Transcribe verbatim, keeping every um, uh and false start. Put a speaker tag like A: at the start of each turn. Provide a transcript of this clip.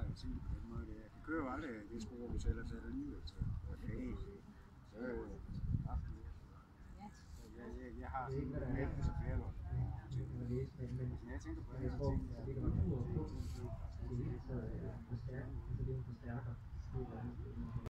A: jeg tænkt på den måde. Det kører jo aldrig det spor, vi sælger til den nye. Så okay. Så er det aften. Jeg, jeg, jeg har sådan en mælk til flere år. Men jeg tænker på det, jeg tænker på det.